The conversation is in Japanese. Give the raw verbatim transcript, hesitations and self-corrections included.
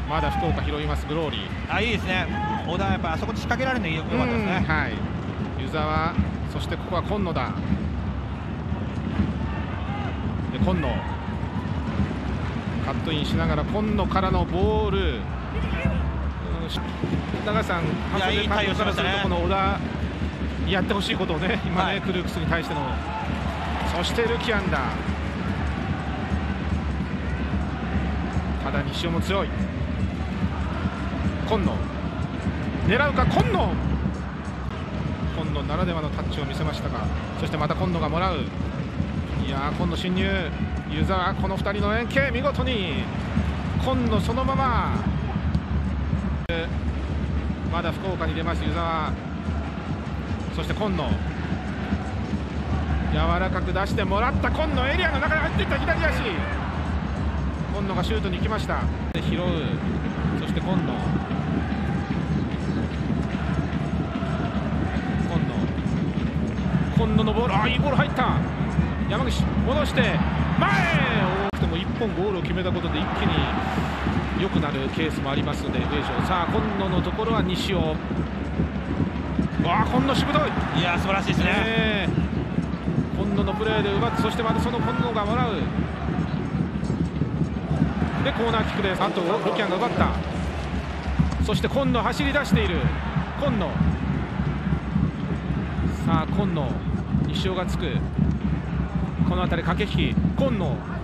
まだ福岡拾います。グローリー、 あ、いいですね。小田はやっぱあそこで仕掛けられるのよかったですね。 はい、湯沢、そしてここは今野だ。で今野カットインしながら今野からのボール、長橋さん、長谷部監督からするとこの小田にやってほしいことをね、今ね、はい、クルークスに対しての、そしてルキアンだ。ただ西尾も強い。今野狙うか、今野今野ならではのタッチを見せましたが、そしてまた今野がもらう。いやー、今野侵入、湯沢、このふたりの連携、見事に今野そのまま、まだ福岡に出ます湯沢、そして今野柔らかく出してもらった。今野エリアの中に入っていった左足、今野がシュートに行きました。で拾う、そして今野今野今野のボール、あ、いいボール入った。山口戻して前、多くてもいっぽんゴールを決めたことで一気に良くなるケースもありますので、上昇、さあ今野のところは西尾、わあ今野しぶとい、 いや素晴らしいですね、 えー、今野のプレーで奪って、そしてまたその今野がもらう。でコーナーキックです。あとロキアンが奪った。そして今野走り出している。今野、さあ今野、西尾がつく。この辺り駆け引き、今野